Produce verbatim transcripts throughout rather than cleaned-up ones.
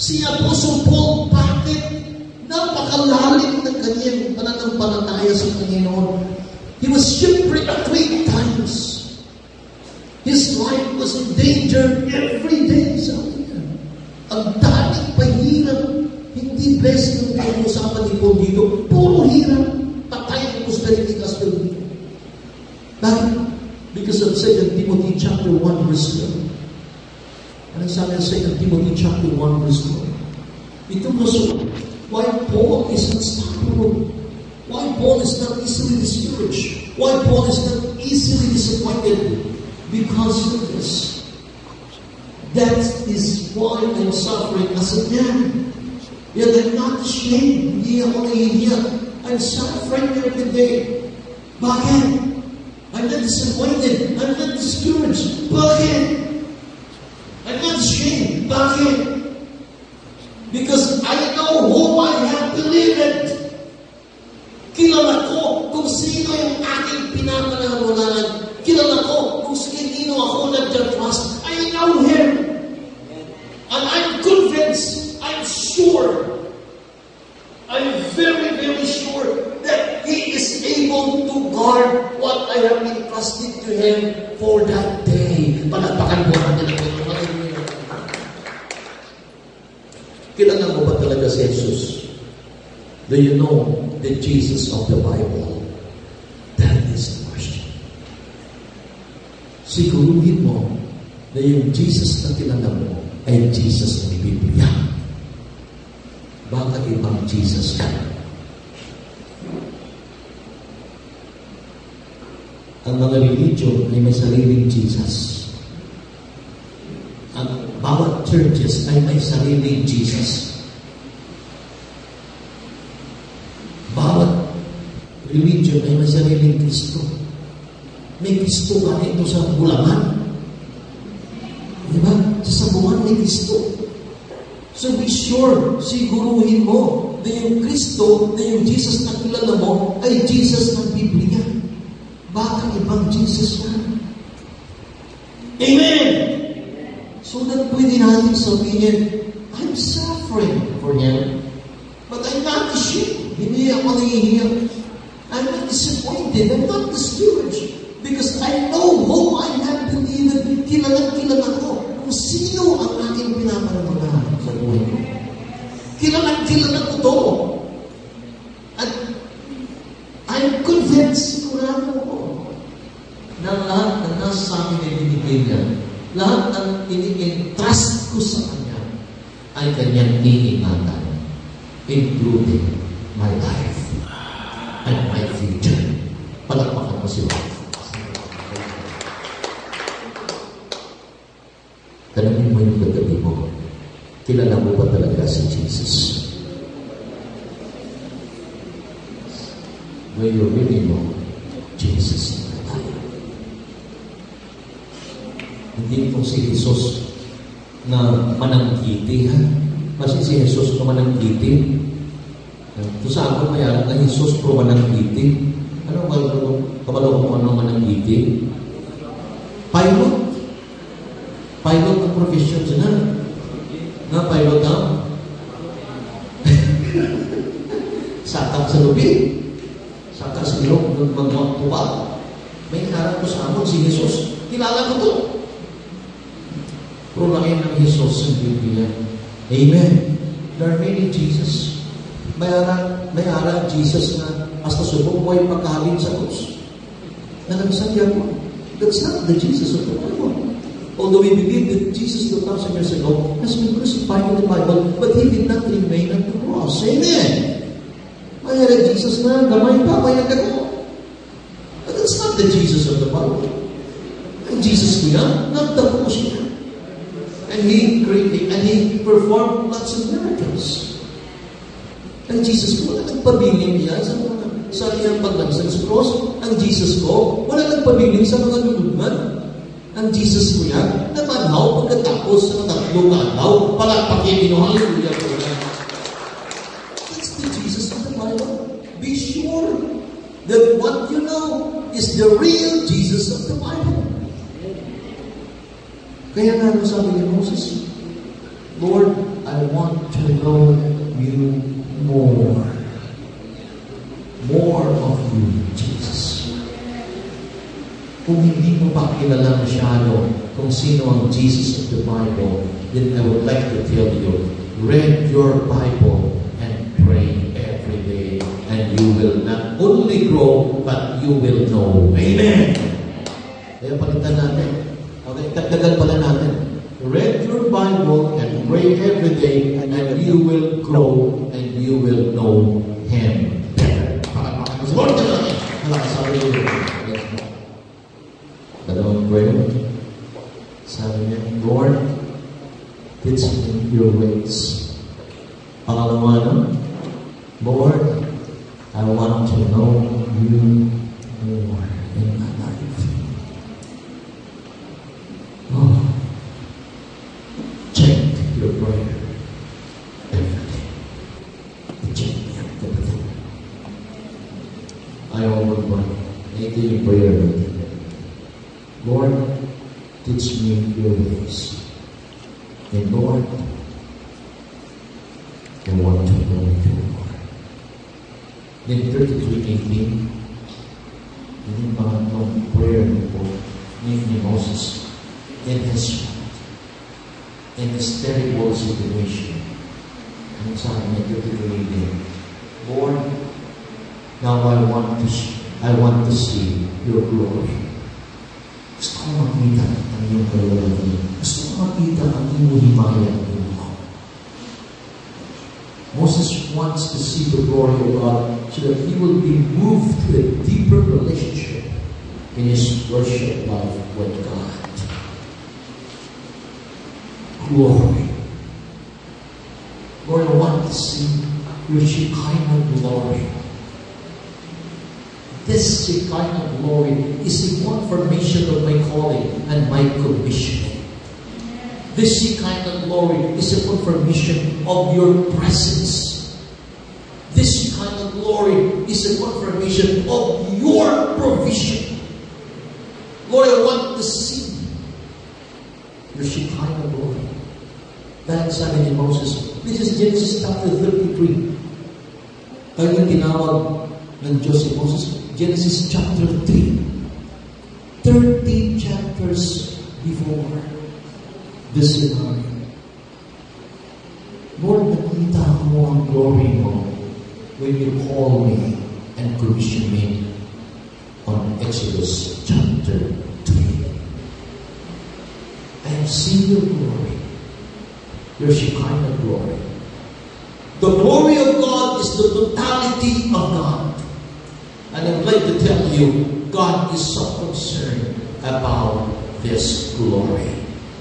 Si Apostle Paul, bakit? Napakalalim ng kanyang pananampalataya sa Panginoon. He was shipwrecked three times. His life was in danger every day. Sabi niya, ang daming pahirap, hindi best ng pinag-usapan ni Paul dito. Puro hirap, patay ang prosperity gospel dito. Bakit? Because of Second Timothy chapter one verse twelve. Anong sabi ng Second Timothy chapter one verse twelve? Ito rason why Paul is unstoppable. Why Paul is not easily discouraged. Why Paul is not easily disappointed. Because of this. That is why I'm suffering as a man. Yet I'm not ashamed. Hindi ako nahihiya. I'm suffering every day. Bakit? I'm not disappointed. I'm not discouraged. Bakit? I'm not ashamed. Bakit? Because I know whom I have believed. Kilala ko kung sino yung aking pinapanawalaan. Kilala ko kung sino ako nag-trust. I know Him. And I'm convinced, I'm sure, I'm very, very sure that He is able to guard what I have entrusted to Him for that day. Palagpakan po natin ang Panginoon. Kilala mo ba talaga si Jesus? Do you know the Jesus of the Bible? That is the question. Siguruhin mo na yung Jesus na kilala mo ay Jesus ng Biblia. Baka ibang Jesus ka. Ang mga religion ay may sariling Jesus. Ang bawat churches ay may sariling Jesus. Bawat religion ay may sariling Kristo. May Kristo ka ito sa bulangan. Diba? Sa sabungan may Kristo. So be sure, siguruhin mo na yung Kristo, na yung Jesus na kilala mo, ay Jesus ng Biblia. Baka ibang Jesus yan. Amen! So that pwede natin sabihin, I'm suffering for Him, but I'm not ashamed. Hindi ako nahihiya. I'm not disappointed. I'm not discouraged. Because I know whom I have believed. Kilalang-kilala ko kung sino ang aking pinapananampalataya sa buhay ko. Kilalang-kilala ko to. At I'm convinced, sigurado ko, na lahat na nasa sa akin ay binigay niya, lahat ng ini-entrust ko sa Kanya ay Kanyang iingatan, including my life and my future. Palakpakan mo si Lord. Tanungin mo yung gagabi mo, kilala mo ba talaga si Jesus? Do you really know Jesus in your life? Hindi itong si Jesus na manangkiti, ha? Kasi si Jesus na manangkiti. Ito sa ako mayroon na Jesus pro manangkiti. Ano ba ito? Kabalo ko ano manangkiti? Pilot. Pilot ang profession siya na. Na pilot na. Sakang sa lubi. Sakang sa ilong ng mga tuwa. May harap ko sa amon si Jesus. Kilala ko to. Prulain ng Jesus sa Biblia. Amen. There are many Jesus. May ara, may ara Jesus na hasta subong mo ay pagkahalin sa krus. Na nagsadya mo. That's not the Jesus of the Bible. Although we believe that Jesus two thousand years ago has been crucified in the Bible, but He did not remain at the cross. Amen. May ara Jesus na gamay pa, may nagkago. But that's not the Jesus of the Bible. Ang Jesus niya, nagtapos siya. And He created, and He performed lots of miracles. Ang Jesus ko, wala nagpabiling niya sa mga sa iyang paglansang sa cross. Ang Jesus ko, wala nagpabiling sa mga lulugman. Ang Jesus ko yan, namanhaw pagkatapos ng tatlong araw, palagpakin nyo, hallelujah po yan. That's the Jesus of the Bible. Be sure that what you know is the real Jesus of the Bible. Kaya nga nung sabi ni Moses, Lord, I want to know you more. More of you, Jesus. Kung hindi mo pa kilala masyado kung sino ang Jesus of the Bible, then I would like to tell you, read your Bible and pray every day, and you will not only grow, but you will know. Amen! Kaya palitan natin. Okay, tagdagan pala natin. Read your Bible and pray every day, and you will grow, and you will know Him better. Lord, sabi ko, dalawang prayer. Sabi niya, Lord, teach me your ways. Pangalawa na, Lord, I want to know you more in my life. Oh, check your prayer every day. Check everything. Ayaw mo ba? Ito yung prayer natin. Lord, teach me your ways. And Lord, I want to know you more. In thirty-three eighteen, yung pangatlong prayer po ni Moses in his in his terrible situation. Ano sabi niya, thirty-three eighteen, Lord, now I want to I want to see your glory. Gusto ko makita ang iyong kalawalagi. Gusto ko makita ang iyong himaya ng iyong ako. Moses wants to see the glory of God so that he will be moved to a deeper relationship in his worship life with God. Glory. Lord, I want to see your Shekinah glory. This Shekinah glory is a confirmation of my calling and my commission. This Shekinah glory is a confirmation of your presence. This Shekinah glory is a confirmation of your provision. Lord, I want to see your Shekinah glory. Dahil sabi ni Moses, this is Genesis chapter thirty-three. Kaya yung tinawag ng Diyos si Moses, Genesis chapter three. thirty chapters before this scenario. Lord, nakita mo ang glory mo when you call me and commission me on Exodus chapter three. I have seen your glory, your Shekinah glory. The glory of God is the totality of God. And I'd like to tell you, God is so concerned about this glory.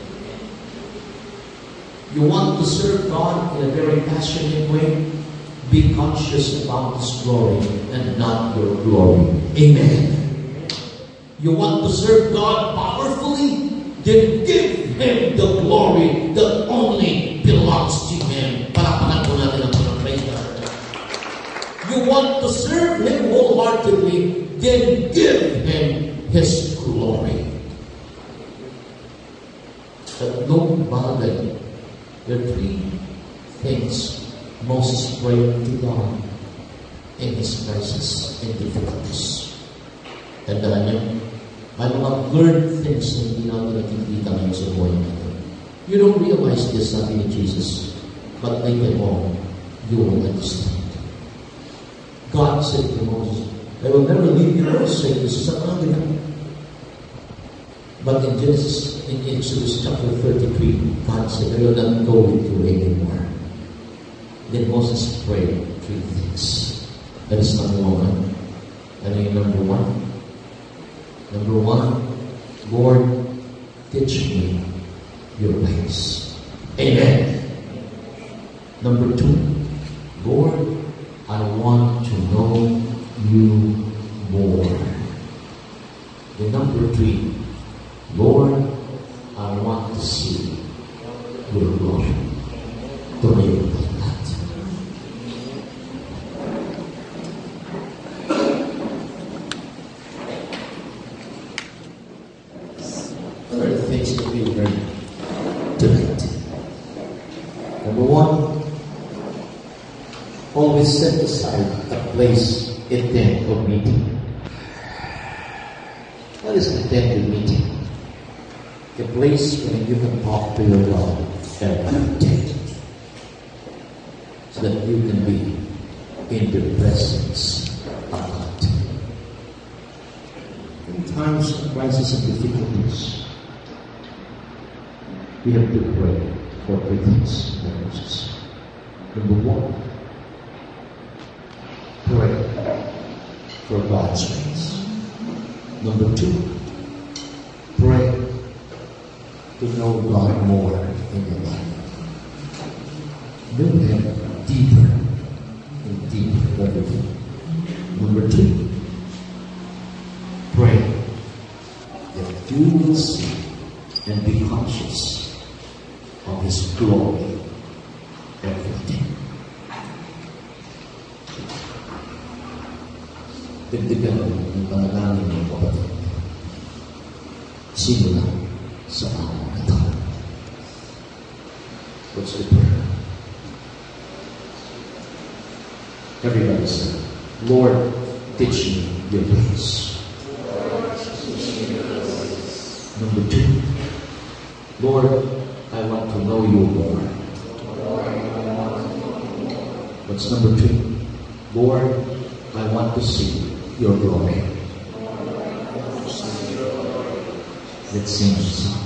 You want to serve God in a very passionate way? Be conscious about His glory and not your glory. Amen. You want to serve God powerfully? Then give Him the glory that only belongs to Him. Parapalan po natin ang praise God. You want to serve Him wholeheartedly, then give Him His glory. Tatlong bagay. There are three things Moses prayed to God in his crisis and difficulties. Tandaan niyo, may mga learned things na hindi natin nakikita ngayon sa buhay natin. You don't realize this, sabi ni Jesus, but later on, you will understand. God said to Moses, I will never leave you nor forsake you. This is a covenant. But in Genesis, in Exodus chapter thirty-three, God said, I will not go with you anymore. Then Moses prayed three things. That is number one. Ano yung number one? Number one, Lord, teach me your ways. Amen. Number two, Lord, I want to know you more. And number three, Lord, I want to see your glory. Tumayo ka lahat. What are the things that we learn tonight? Number one, always set aside a place, a tent of meeting. What is a tent of meeting? A place where you can talk to your God every day, so that you can be in the presence of God. In times of crisis and difficulties, we have to pray for three things. Number one, pray for God's grace. Number two, pray to know God more in your life. Know Him deeper and deeper every day. Number two, pray that you will see and be conscious of His glory every day. Dagdagan mo ang panalangin ng kapatid. Simula sa araw na ito. What's the prayer? Everybody say, Lord, teach me your ways. Number two, Lord, I want to know you more. What's number three? Lord, I want to see your glory. Let's sing a song.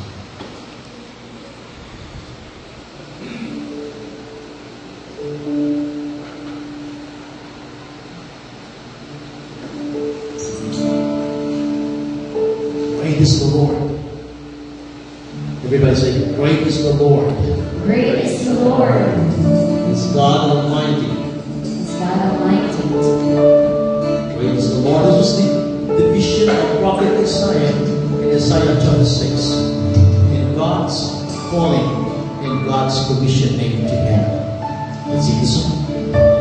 Great is the Lord. Everybody say, great is the Lord. Great is the Lord. It's God Almighty. It's God Almighty. Great is the Lord. This was the, the vision of Prophet Isaiah in Isaiah chapter six. In God's calling, in God's commissioning to him. Let's sing the song.